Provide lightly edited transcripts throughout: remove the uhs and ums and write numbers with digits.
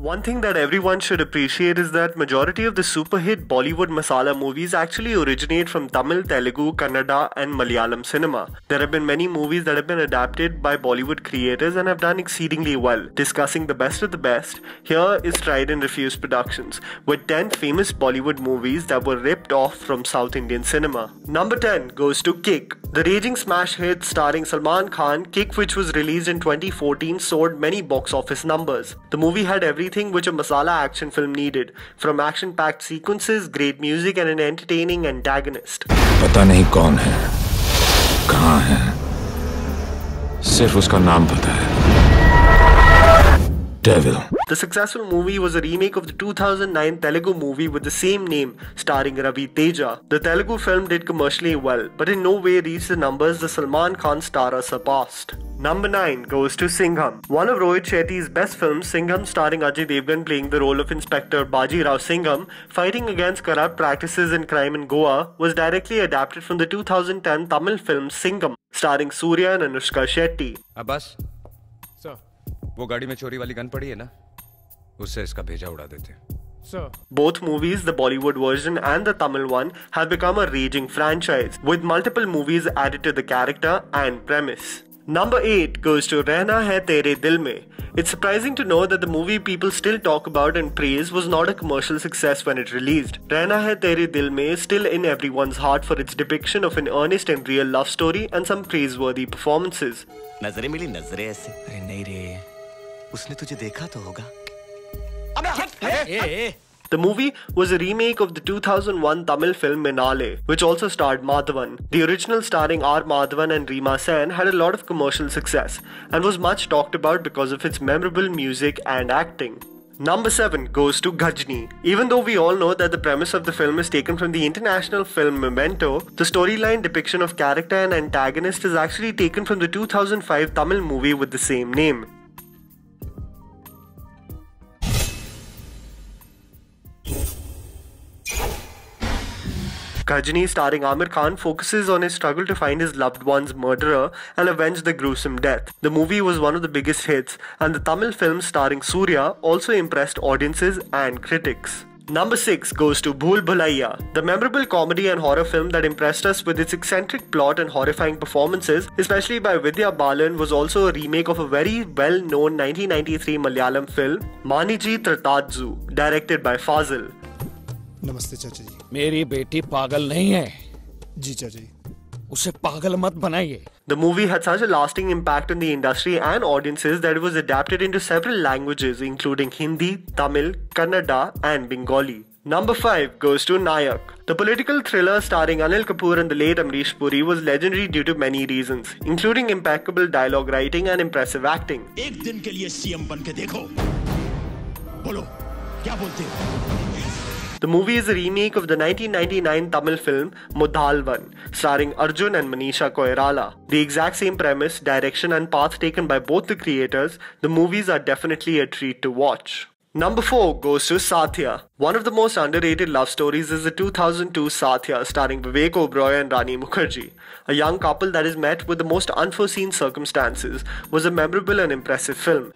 One thing that everyone should appreciate is that majority of the super hit Bollywood masala movies actually originate from Tamil, Telugu, Kannada and Malayalam cinema. There have been many movies that have been adapted by Bollywood creators and have done exceedingly well. Discussing the best of the best, here is Tried and Refused Productions with 10 famous Bollywood movies that were ripped off from South Indian cinema. Number 10 goes to Kick. The raging smash hit starring Salman Khan, Kick, which was released in 2014, soared many box office numbers. The movie had everything which a masala action film needed, from action-packed sequences, great music and an entertaining antagonist. पता नहीं कौन है, कहाँ है, सिर्फ उसका नाम पता है. Devil. The successful movie was a remake of the 2009 Telugu movie with the same name, starring Ravi Teja. The Telugu film did commercially well, but in no way reached the numbers the Salman Khan star surpassed. Number 9 goes to Singham. One of Rohit Shetty's best films, Singham, starring Ajay Devgan playing the role of Inspector Baji Rao Singham, fighting against corrupt practices and crime in Goa, was directly adapted from the 2010 Tamil film Singham, starring Surya and Anushka Shetty. Abbas, sir, वो गाड़ी में चोरी वाली gun पड़ी है ना, उससे इसका भेजा उड़ा देते. Sir. Both movies, the Bollywood version and the Tamil one, have become a raging franchise, with multiple movies added to the character and premise. Number 8 goes to Rehna Hai Tere Dil Mein. It's surprising to know that the movie people still talk about and praise was not a commercial success when it released. Rehna Hai Tere Dil Mein is still in everyone's heart for its depiction of an earnest and real love story and some praiseworthy performances. नजरें मिली नजरें ऐसे. अरे नहीं रे, उसने तुझे देखा तो होगा. अबे हट. The movie was a remake of the 2001 Tamil film Minale, which also starred Madhavan. The original starring R. Madhavan and Reema Sen had a lot of commercial success and was much talked about because of its memorable music and acting. Number 7 goes to Ghajini. Even though we all know that the premise of the film is taken from the international film Memento, the storyline depiction of character and antagonist is actually taken from the 2005 Tamil movie with the same name. Ghajini, starring Aamir Khan, focuses on his struggle to find his loved one's murderer and avenge the gruesome death. The movie was one of the biggest hits, and the Tamil film starring Surya also impressed audiences and critics. Number 6 goes to Bhool Bhulaiya. The memorable comedy and horror film that impressed us with its eccentric plot and horrifying performances, especially by Vidya Balan, was also a remake of a very well-known 1993 Malayalam film, Maniji Tratadzu, directed by Fazil. नमस्ते चाचा जी. मेरी बेटी पागल नहीं है. जी चाचा जी. उसे पागल मत बनाइए. The movie had such a lasting impact on the industry and audiences that it was adapted into several languages including Hindi, Tamil, Kannada and Bengali. Number 5 goes to Nayak. The political thriller starring Anil Kapoor and the late Amrish Puri was legendary due to many reasons, including impeccable dialogue writing and impressive acting. एक दिन के लिए CM बन के देखो. बोलो, क्या बोलते हो? The movie is a remake of the 1999 Tamil film Mudhalvan, starring Arjun and Manisha Koirala. The exact same premise, direction and path taken by both the creators, the movies are definitely a treat to watch. Number 4 goes to Satya. One of the most underrated love stories is the 2002 Satya, starring Vivek Oberoi and Rani Mukherjee. A young couple that is met with the most unforeseen circumstances was a memorable and impressive film.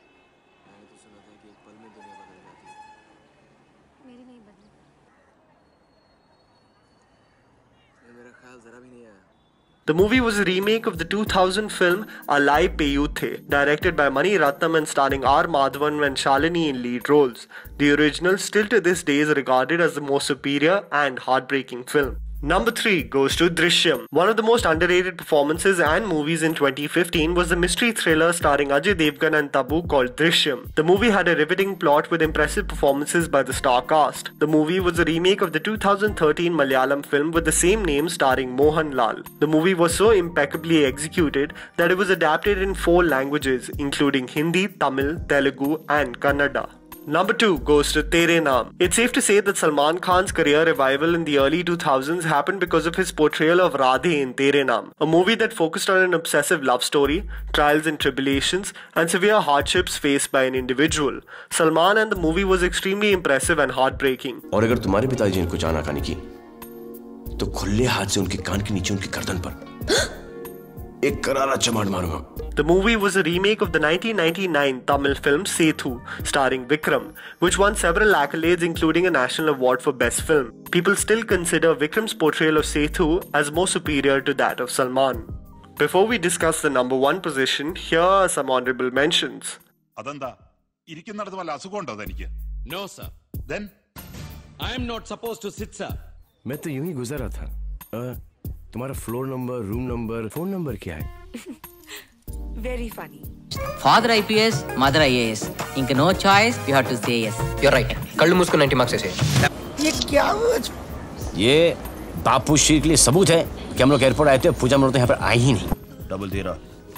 The movie was a remake of the 2000 film Alai Peyuthe, directed by Mani Ratnam and starring R. Madhavan and Shalini in lead roles. The original still to this day is regarded as the most superior and heartbreaking film. Number 3 goes to Drishyam. One of the most underrated performances and movies in 2015 was the mystery thriller starring Ajay Devgan and Tabu called Drishyam. The movie had a riveting plot with impressive performances by the star cast. The movie was a remake of the 2013 Malayalam film with the same name starring Mohan Lal. The movie was so impeccably executed that it was adapted in 4 languages including Hindi, Tamil, Telugu and Kannada. Number 2 goes to Tere Naam. It's safe to say that Salman Khan's career revival in the early 2000s happened because of his portrayal of Radhe in Tere Naam, a movie that focused on an obsessive love story, trials and tribulations, and severe hardships faced by an individual. Salman and the movie was extremely impressive and heartbreaking. और अगर तुम्हारे पिताजी ने कुछ आनाकानी की, तो खुले हाथ से उनके कान के नीचे उनकी गर्दन पर एक करारा चमाट मारूंगा। The movie was a remake of the 1999 Tamil film Sethu, starring Vikram, which won several accolades including a national award for best film. People still consider Vikram's portrayal of Sethu as more superior to that of Salman. Before we discuss the number one position, here are some honorable mentions. അതെന്താ ഇരിക്കുന്നിടത്ത് വല്ല അസുഖമുണ്ടോ തനിക്ക്? No, sir. Then I am not supposed to sit, sir. मैं तो यूं ही गुजर रहा था। तुम्हारा floor number, room number, phone number क्या है? Very funny. Father IPS, mother IAS. Inka no choice, you have to say yes. You're right. कल मुझको 90 मार्क्स ऐसे। ये क्या? ये बापू श्री के लिए सबूत है कि हम लोग एयरपोर्ट आए थे, पूजा मल्होत्रा यहाँ पर आई ही नहीं। डबल తీరా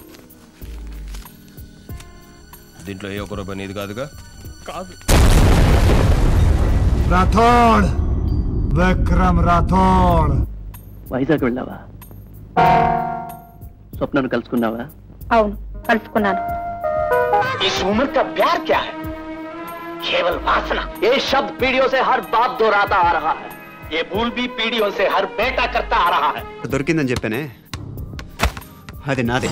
దీంట్లో ఏ ఒక్క రూపాయి నీది కాదుగా? కాదు. రాథోడ్ విక్రమ్ రాథోడ్ వైజాగ్ వెళ్ళావా? స్వప్నను కలుసుకున్నావా? అవును కలుసుకున్నాను. इस उम्र का प्यार क्या है? केवल वासना। ये शब्द पीढ़ियों से हर बाप दोहराता आ रहा है। ये भूल भी पीढ़ियों से हर बेटा करता आ रहा है। దొరికిందని చెప్పానే, అది నాదే.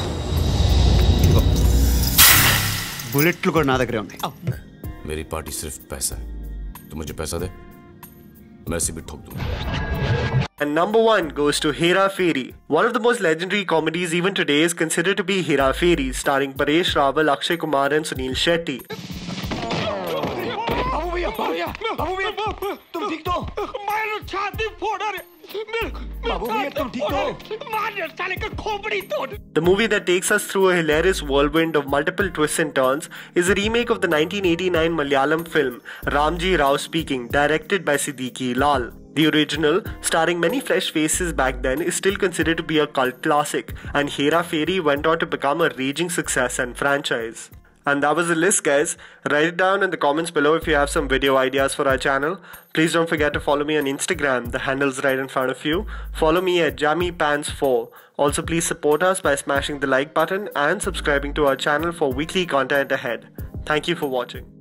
बुलेట్లు కూడా నా దగ్గరే ఉన్నాయి. मेरी पार्टी सिर्फ पैसा है, तो मुझे पैसा दे, मैं इसे भी ठोक दूंगा. And number one goes to Hera Fairy. One of the most legendary comedies even today is considered to be Hera Fairy, starring Paresh Rawal, Akshay Kumar and Sunil Shetty. तुम ठीक तो? मैं छाती फोड़ रहे। बाबू भैया तुम ठीक तो? मार साले का खोपड़ी तोड़। The movie that takes us through a hilarious whirlwind of multiple twists and turns is a remake of the 1989 Malayalam film Ramji Rao Speaking, directed by Siddiqui Lal. The original, starring many fresh faces back then, is still considered to be a cult classic, and Hera Fairy went on to become a raging success and franchise. And that was the list, guys. Write it down in the comments below if you have some video ideas for our channel. Please don't forget to follow me on Instagram. The handle's right in front of you. Follow me at JammyPants4. Also, please support us by smashing the like button and subscribing to our channel for weekly content ahead. Thank you for watching.